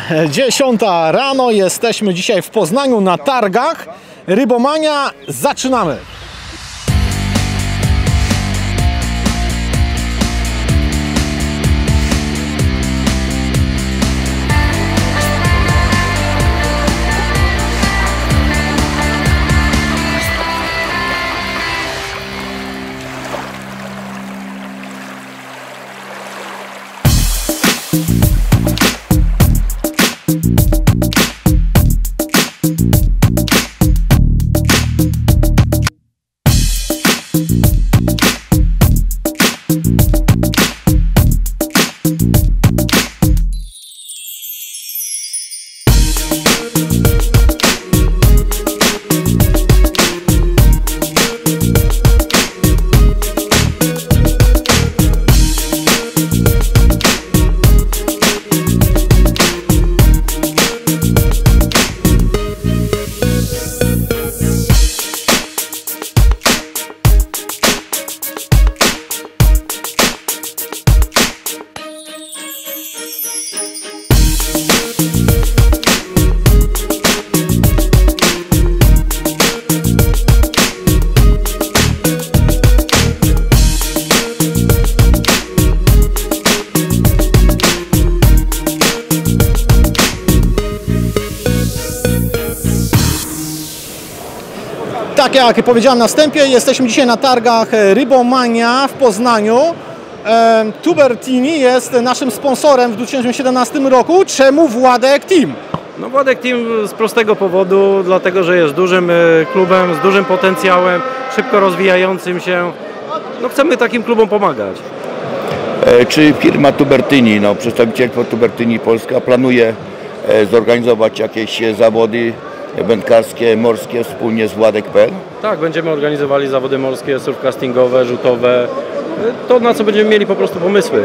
10 rano, jesteśmy dzisiaj w Poznaniu na targach. Rybomania, zaczynamy! Tak jak powiedziałem na wstępie, jesteśmy dzisiaj na targach Rybomania w Poznaniu. Tubertini jest naszym sponsorem w 2017 roku. Czemu Władek Team? No Władek Team z prostego powodu, dlatego że jest dużym klubem, z dużym potencjałem, szybko rozwijającym się. No chcemy takim klubom pomagać. Czy firma Tubertini, przedstawicielstwo Tubertini Polska planuje zorganizować jakieś zawody wędkarskie, morskie wspólnie z Władek.pl? Tak, będziemy organizowali zawody morskie, surfcastingowe, rzutowe. To, na co będziemy mieli po prostu pomysły.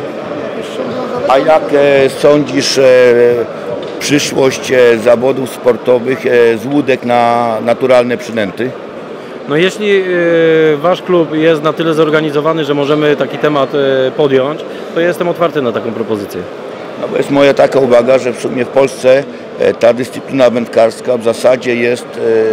A jak sądzisz przyszłość zawodów sportowych z łódek na naturalne przynęty? No jeśli Wasz klub jest na tyle zorganizowany, że możemy taki temat podjąć, to jestem otwarty na taką propozycję. No bo jest moja taka uwaga, że w sumie w Polsce ta dyscyplina wędkarska w zasadzie jest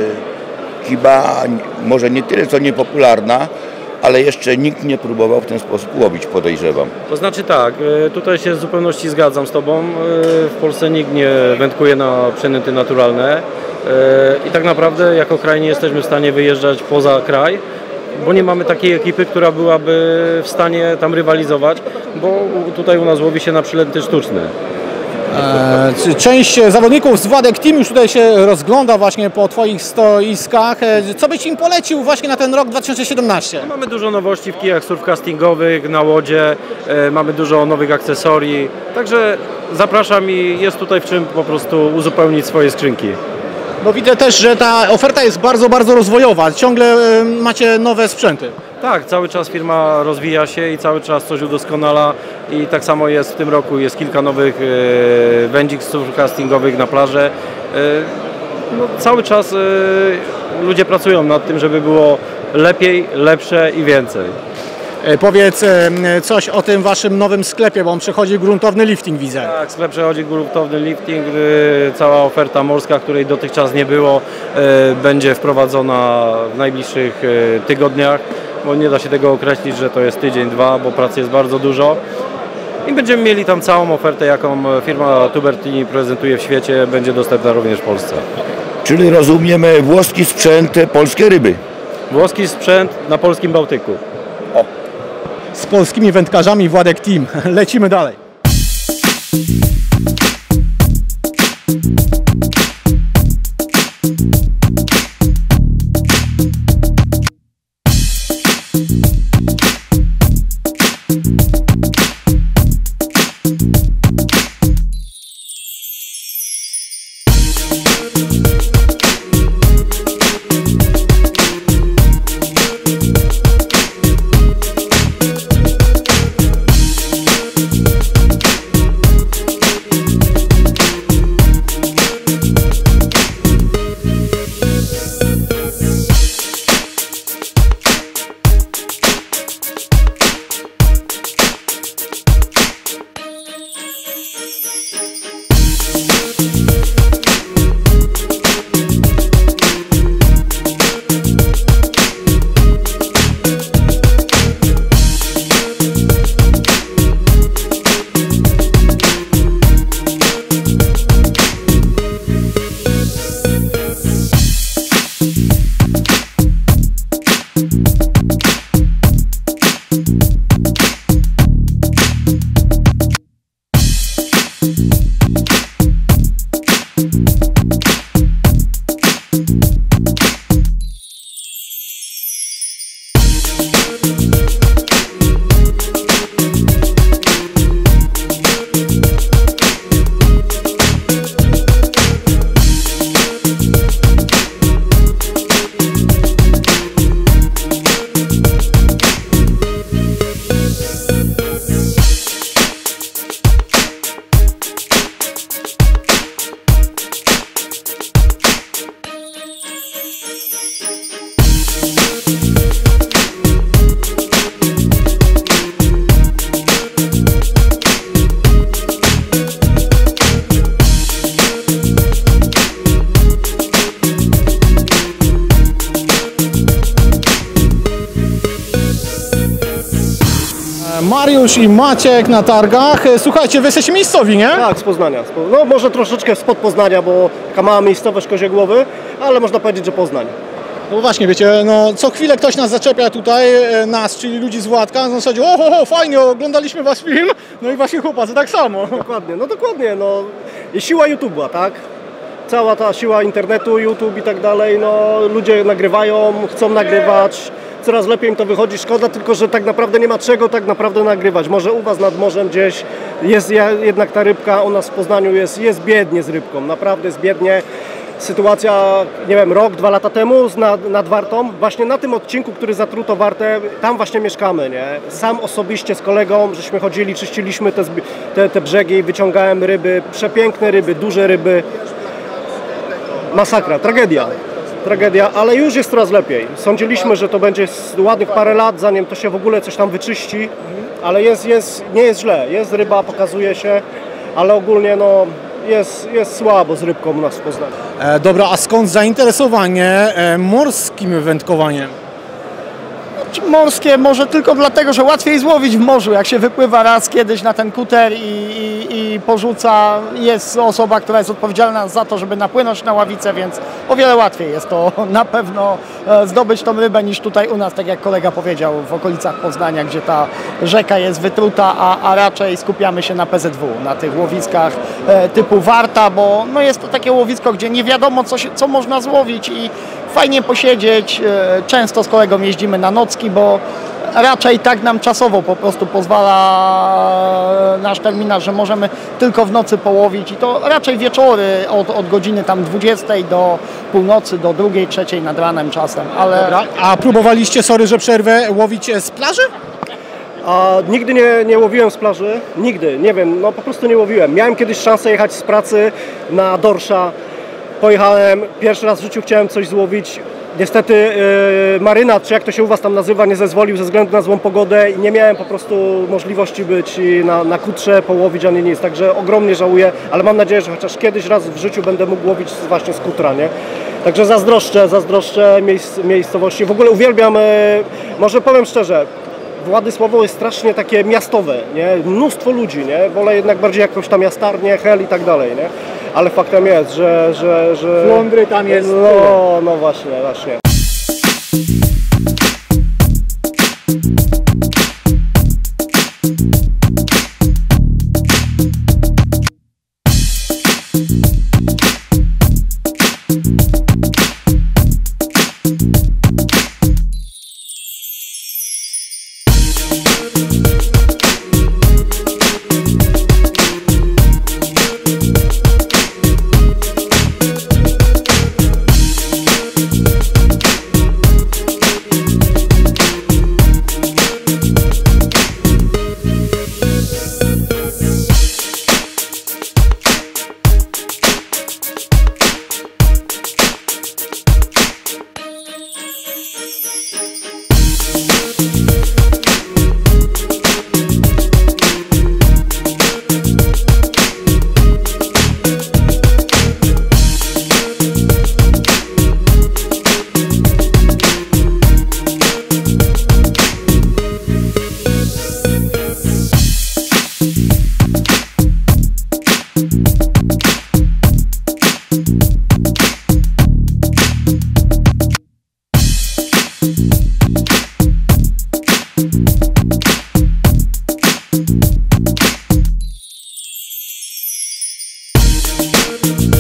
chyba może nie tyle co niepopularna, ale jeszcze nikt nie próbował w ten sposób łowić, podejrzewam. To znaczy tak, tutaj się w zupełności zgadzam z Tobą. W Polsce nikt nie wędkuje na przynęty naturalne i tak naprawdę jako kraj nie jesteśmy w stanie wyjeżdżać poza kraj, bo nie mamy takiej ekipy, która byłaby w stanie tam rywalizować, bo tutaj u nas łowi się na przynęty sztuczne. Część zawodników z Władek Team już tutaj się rozgląda właśnie po Twoich stoiskach. Co byś im polecił właśnie na ten rok 2017? Mamy dużo nowości w kijach surfcastingowych, na łodzie, mamy dużo nowych akcesorii, także zapraszam i jest tutaj w czym po prostu uzupełnić swoje skrzynki. Bo widzę też, że ta oferta jest bardzo rozwojowa. Ciągle macie nowe sprzęty. Tak, cały czas firma rozwija się i cały czas coś udoskonala i tak samo jest w tym roku. Jest kilka nowych wędzik surfcastingowych na plażę. No, cały czas ludzie pracują nad tym, żeby było lepiej, lepsze i więcej. Powiedz coś o tym Waszym nowym sklepie, bo on przechodzi gruntowny lifting, widzę. Tak, sklep przechodzi gruntowny lifting, cała oferta morska, której dotychczas nie było, będzie wprowadzona w najbliższych tygodniach, bo nie da się tego określić, że to jest tydzień, dwa, bo pracy jest bardzo dużo. I będziemy mieli tam całą ofertę, jaką firma Tubertini prezentuje w świecie, będzie dostępna również w Polsce. Czyli rozumiemy włoski sprzęt, polskie ryby. Włoski sprzęt na polskim Bałtyku. Z polskimi wędkarzami Władek Team. Lecimy dalej. Mariusz i Maciek na targach. Słuchajcie, wy jesteście miejscowi, nie? Tak, z Poznania. No może troszeczkę spod Poznania, bo taka mała miejscowość Koziegłowy, ale można powiedzieć, że Poznań. No właśnie, wiecie, no co chwilę ktoś nas zaczepia tutaj, nas, czyli ludzi z Władka, na zasadzie o, fajnie, oglądaliśmy wasz film, no i właśnie chłopacy tak samo. Dokładnie, no dokładnie, no i siła YouTube'a, tak? Cała ta siła internetu, YouTube i tak dalej, no ludzie nagrywają, chcą nagrywać, coraz lepiej im to wychodzi, szkoda tylko, że tak naprawdę nie ma czego tak naprawdę nagrywać. Może u was nad morzem gdzieś jest jednak ta rybka, u nas w Poznaniu jest biednie z rybką, naprawdę jest biednie. Sytuacja, nie wiem, rok, 2 lata temu nad Wartą, właśnie na tym odcinku, który zatruto Wartę, tam właśnie mieszkamy, nie? Sam osobiście z kolegą, żeśmy chodzili, czyściliśmy te brzegi, wyciągałem ryby, przepiękne ryby, duże ryby. Masakra, tragedia, ale już jest coraz lepiej. Sądziliśmy, że to będzie ładnych parę lat, zanim to się w ogóle coś tam wyczyści, ale nie jest źle, jest ryba, pokazuje się, ale ogólnie no jest słabo z rybką u nas w Poznaniu. Dobra, a skąd zainteresowanie morskim wędkowaniem? Morskie może tylko dlatego, że łatwiej złowić w morzu. Jak się wypływa raz kiedyś na ten kuter i porzuca, jest osoba, która jest odpowiedzialna za to, żeby napłynąć na ławicę, więc o wiele łatwiej jest to na pewno zdobyć tą rybę niż tutaj u nas, tak jak kolega powiedział, w okolicach Poznania, gdzie ta rzeka jest wytruta, a raczej skupiamy się na PZW, na tych łowiskach typu Warta, bo no jest to takie łowisko, gdzie nie wiadomo co można złowić i fajnie posiedzieć. Często z kolegą jeździmy na nocki, bo raczej tak nam czasowo po prostu pozwala nasz terminarz, że możemy tylko w nocy połowić i to raczej wieczory od godziny tam 20 do północy, do 2, 3 nad ranem czasem. Ale... Dobra. A próbowaliście, sorry, że przerwę, łowić z plaży? A nigdy nie łowiłem z plaży, nigdy, nie wiem, no po prostu nie łowiłem. Miałem kiedyś szansę jechać z pracy na dorsza, pojechałem, pierwszy raz w życiu chciałem coś złowić. Niestety marynat, czy jak to się u was tam nazywa, nie zezwolił ze względu na złą pogodę i nie miałem po prostu możliwości być na kutrze, połowić ani nic, także ogromnie żałuję, ale mam nadzieję, że chociaż kiedyś raz w życiu będę mógł łowić właśnie z kutra, nie? Także zazdroszczę miejscowości. W ogóle uwielbiam, może powiem szczerze, Władysławo jest strasznie takie miastowe, nie? Mnóstwo ludzi, nie? Wolę jednak bardziej jakąś tam jastarnię, hel i tak dalej, nie? Ale faktem jest, że... Flądry tam jest. No właśnie. We'll be right back.